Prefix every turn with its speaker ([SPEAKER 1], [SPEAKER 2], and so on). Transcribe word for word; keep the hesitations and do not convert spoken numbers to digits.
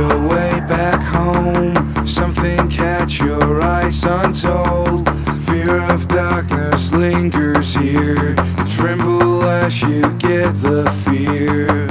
[SPEAKER 1] the way back home. Something catch your eyes untold. Fear of darkness lingers here. You tremble as you get the fear.